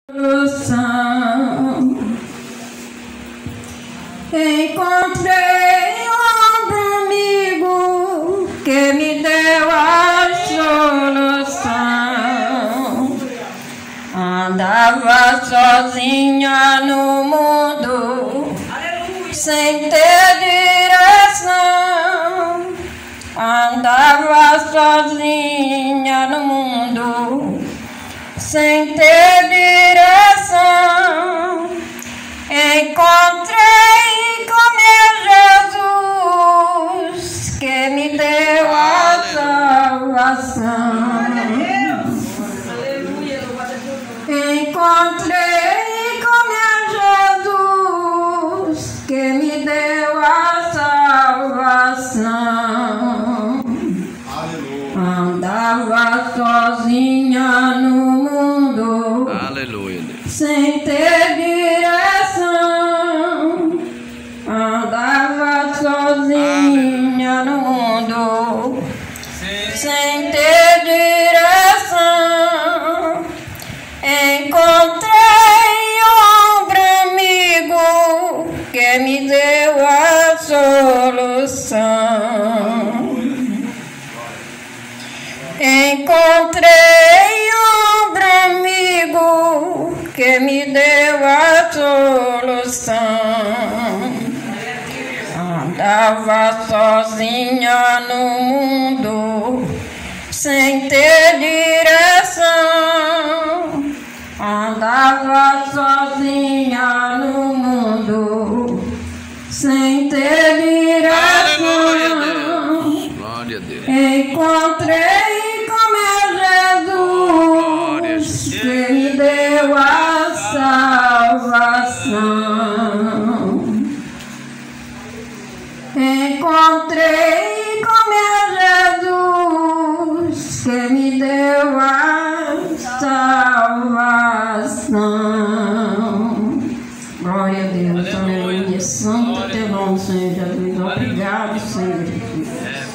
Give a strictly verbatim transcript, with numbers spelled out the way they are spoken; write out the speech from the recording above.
Encontrei um amigo que me deu a solução. Andava sozinha no mundo, sem ter direção. Andava sozinha no mundo, sem ter direção. Encontrei com meu Jesus, que me deu a salvação. Encontrei com meu Jesus, que me deu a salvação. Andava sozinha no mundo, aleluia, sem ter direção. Andava sozinha no mundo, sem ter direção. Encontrei um ombro amigo que me deu a solução. Encontrei um ombro amigo que me deu a solução. Andava sozinha no mundo, sem ter direção. Andava sozinha no mundo, sem ter direção. Glória a Deus. Encontrei com meu Jesus, que me deu a salvação. Encontrei com meu Jesus, que me deu a salvação. Glória a Deus, aleluia. Santo teu nome, Senhor Jesus. Obrigado, Senhor Jesus.